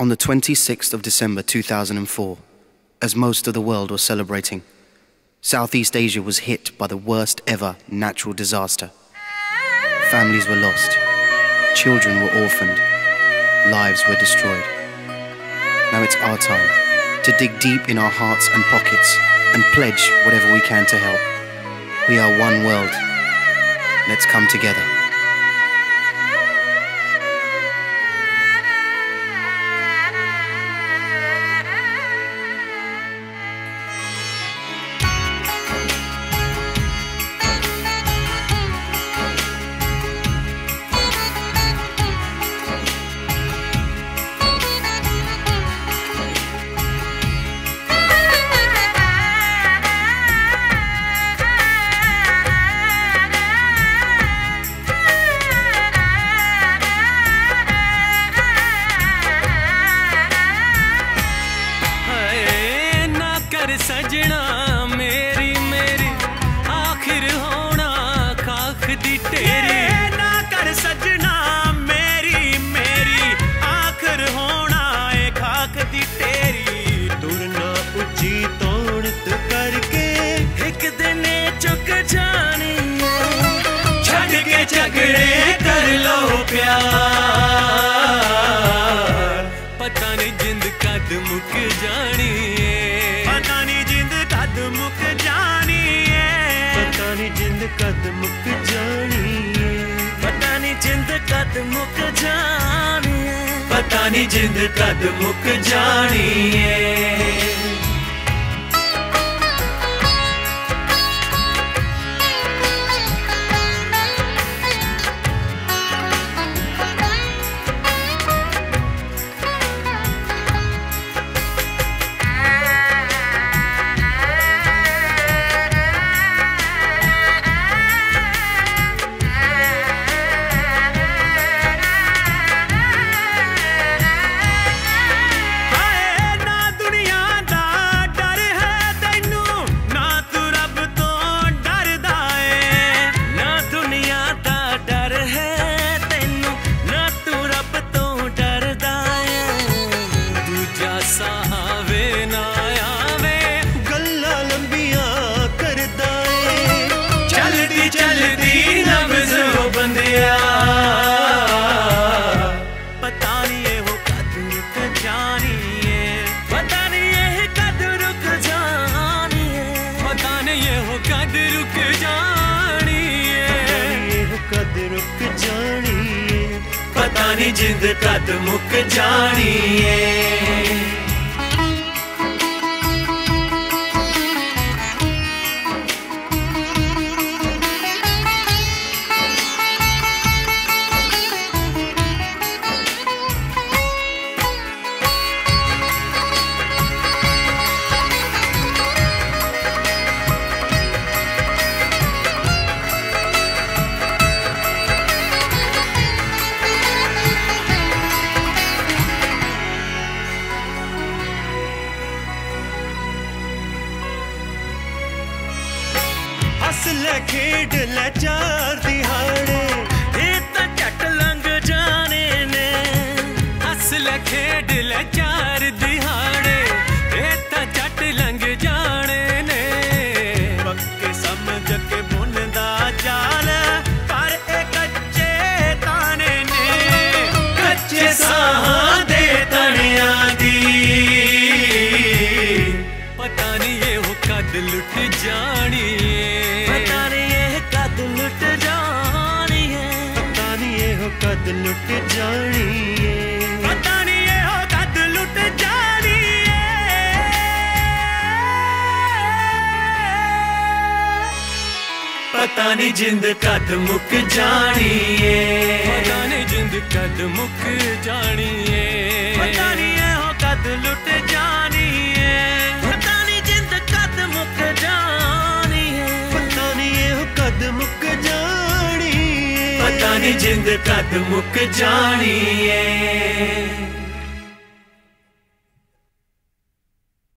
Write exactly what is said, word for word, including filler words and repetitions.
On the twenty-sixth of December two thousand four, as most of the world was celebrating, Southeast Asia was hit by the worst ever natural disaster. Families were lost, children were orphaned, lives were destroyed. Now it's our time to dig deep in our hearts and pockets and pledge whatever we can to help. We are one world. Let's come together. सजना मेरी मेरी आखिर होना खाक दी तेरी ना कर सजना मेरी मेरी आखिर होना ए खाक दी तेरी तुरना उची तोड़त करके एक दिन चुक जानी छड़ के झगड़े कर लो प्यार पता नहीं जिंद कद मुक जानी मुक जानी है पता नहीं जिंद कद मुक जानी है पता नहीं जिंद कद मुक जानी है पता नहीं जिंद कद मुक जानी है। पता नहीं ये हो कद रुक जानी है पता नहीं ये कद रुक जानी है पता नहीं ये हो कद रुक जानी है ये हो कद रुक जानी है पता नहीं जिंद कद मुक जानी है। हस ले खेड ले चार दिहाड़े ये तो झट लंघ जाने ने हस ले खेड ले चार दिहाड़े ये तो झट लंघ जाने ने पक्के समझ के बुनदा जाल पर ए कच्चे ताने ने कच्चे साहां दे तणिया दी पता नहीं ये हो कद लुट जानी पता नहीं ये कद लुट जानी है पता नहीं ये हो कद लुट जानी है पता नहीं ये हो कद लुट जानी है पता नहीं जिंद कद मुक जानी है पता नहीं जिंद कद मुक जानी है पता नहीं ये हो कद लुट जानी है पता नहीं जिंद कद मुक जानी है पता नहीं ये हो कद मुक जानी है पता नहीं जिंद कद मुक जानी है।